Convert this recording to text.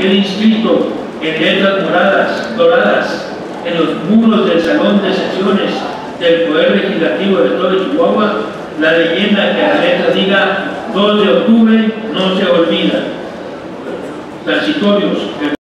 quede inscrito en letras doradas en los muros del Salón de Sesiones del Poder Legislativo del Estado de Chihuahua la leyenda que a la letra diga 2 de octubre no se olvida. Transitorios.